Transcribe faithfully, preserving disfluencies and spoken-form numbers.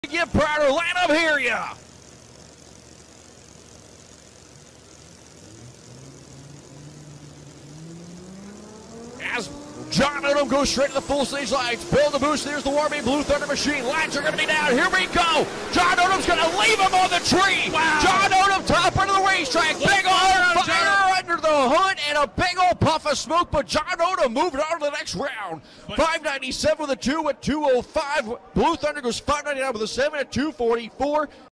Get Prowder, line up here, ya. As John Odom goes straight to the full stage lights, build the boost. There's the Warming Blue Thunder machine. Lights are going to be down. Here we go. John Odom's going to leave him on the tree. Wow. John Odom top of the racetrack. Big old fire under the hood and a big old puff of smoke. But John Odom moved on to the next round. five ninety-seven with a two at two oh five. Blue Thunder goes five ninety-nine with a seven at two forty-four.